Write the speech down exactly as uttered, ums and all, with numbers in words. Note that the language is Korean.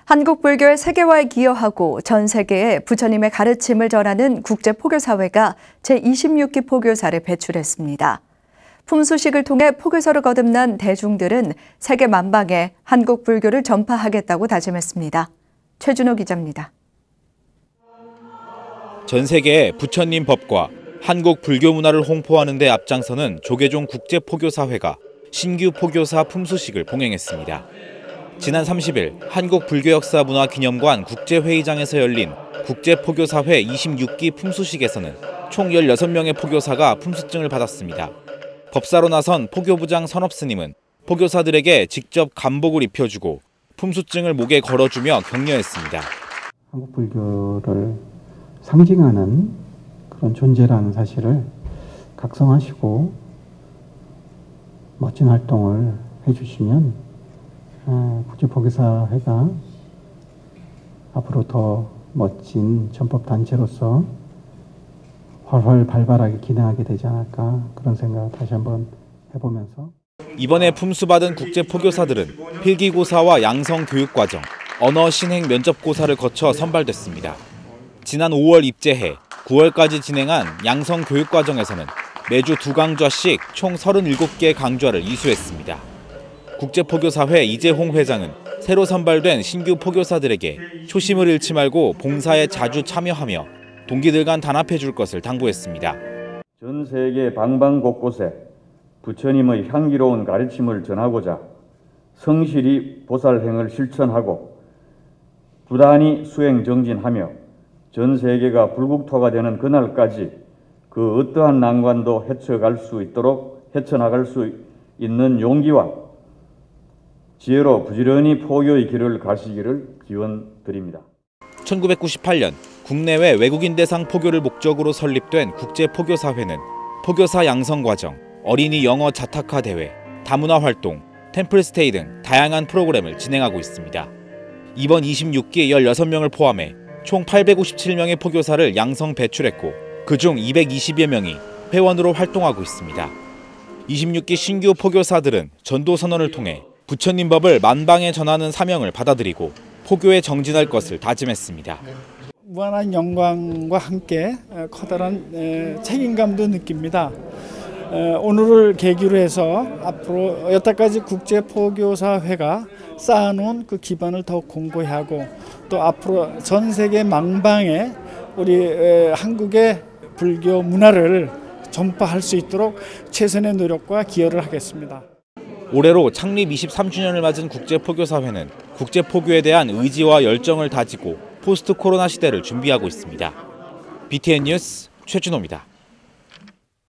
한국 불교의 세계화에 기여하고 전 세계에 부처님의 가르침을 전하는 국제포교사회가 제이십육 기 포교사를 배출했습니다. 품수식을 통해 포교사로 거듭난 대중들은 세계 만방에 한국 불교를 전파하겠다고 다짐했습니다. 최준호 기자입니다. 전 세계에 부처님 법과 한국 불교 문화를 홍보하는 데 앞장서는 조계종 국제포교사회가 신규 포교사 품수식을 봉행했습니다. 지난 삼십 일 한국불교역사문화기념관 국제회의장에서 열린 국제포교사회 이십육 기 품수식에서는 총 열여섯 명의 포교사가 품수증을 받았습니다. 법사로 나선 포교부장 선업스님은 포교사들에게 직접 감복을 입혀주고 품수증을 목에 걸어주며 격려했습니다. 한국 불교를 상징하는 그런 존재라는 사실을 각성하시고 멋진 활동을 해주시면 국제포교사회가 앞으로 더 멋진 전법단체로서 활활 발발하게 기능하게 되지 않을까 그런 생각 다시 한번 해보면서 이번에 품수받은 국제포교사들은 필기고사와 양성교육과정, 언어신행 면접고사를 거쳐 선발됐습니다. 지난 오월 입제해 구월까지 진행한 양성교육과정에서는 매주 두 강좌씩 총 서른일곱 개 강좌를 이수했습니다. 국제포교사회 이재홍 회장은 새로 선발된 신규 포교사들에게 초심을 잃지 말고 봉사에 자주 참여하며 동기들 간 단합해 줄 것을 당부했습니다. 전 세계 방방곳곳에 부처님의 향기로운 가르침을 전하고자 성실히 보살행을 실천하고 부단히 수행 정진하며 전 세계가 불국토가 되는 그날까지 그 어떠한 난관도 헤쳐갈 수 있도록 헤쳐나갈 수 있는 용기와 지혜로 부지런히 포교의 길을 가시기를 기원드립니다. 천구백구십팔 년 국내외 외국인 대상 포교를 목적으로 설립된 국제포교사회는 포교사 양성과정, 어린이 영어 자타카 대회, 다문화 활동, 템플스테이 등 다양한 프로그램을 진행하고 있습니다. 이번 이십육 기 열여섯 명을 포함해 총 팔백오십칠 명의 포교사를 양성 배출했고 그중 이백이십여 명이 회원으로 활동하고 있습니다. 이십육 기 신규 포교사들은 전도선언을 통해 부처님 법을 만방에 전하는 사명을 받아들이고 포교에 정진할 것을 다짐했습니다. 무한한 영광과 함께 커다란 책임감도 느낍니다. 오늘을 계기로 해서 앞으로 여태까지 국제포교사회가 쌓아놓은 그 기반을 더 공고히 하고 또 앞으로 전 세계 망방에 우리 한국의 불교 문화를 전파할 수 있도록 최선의 노력과 기여를 하겠습니다. 올해로 창립 이십삼 주년을 맞은 국제포교사회는 국제포교에 대한 의지와 열정을 다지고 포스트 코로나 시대를 준비하고 있습니다. 비티엔 뉴스 최준호입니다.